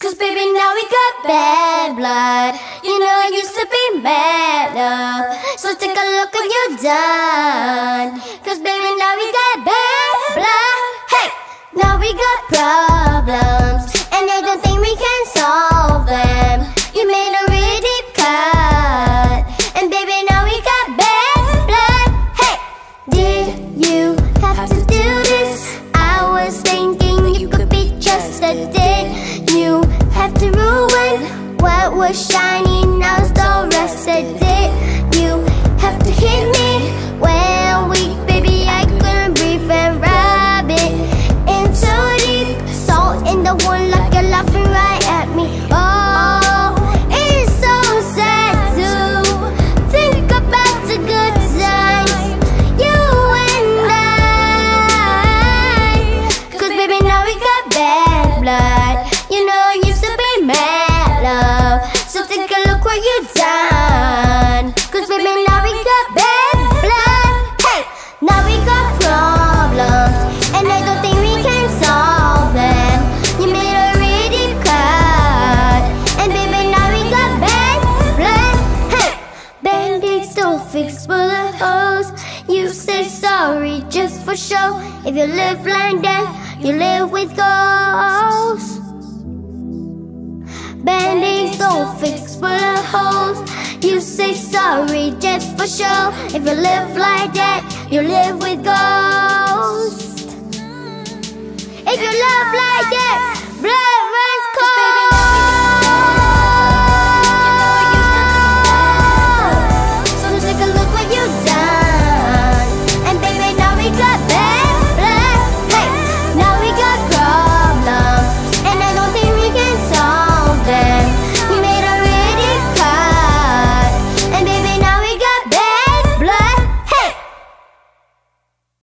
'Cause baby, now we got bad blood. You know I used to be mad love. So take a look what you've done. 'Cause baby, now we got bad blood. Hey, now we got problems, and I don't think we can solve them. You made a really deep cut, and baby, now we got bad blood. Hey, did you have to do this? I was thinking you could be trusted. Did you have to ruin what was shiny? Now it's all rusted. Did you have to hit me when weak, baby? I couldn't breathe and rub it in so deep. Salt in the wound like you're laughing right at me. Oh, it's so sad to think about the good times you and I. 'Cause baby, now we got bad blood. You know I used to be mad love. So take a look what you've done. 'Cause baby, now we got bad blood. Hey, now we got problems, and I don't think we can solve them. You made a really deep cut, and baby, now we got bad blood. Hey, Band-Aids don't fix bullet holes. You say sorry just for show. If you live like that, you live with ghosts. Band-Aids don't fix bullet holes. You say sorry just for show. If you live like that, you live with ghosts. If you love like that,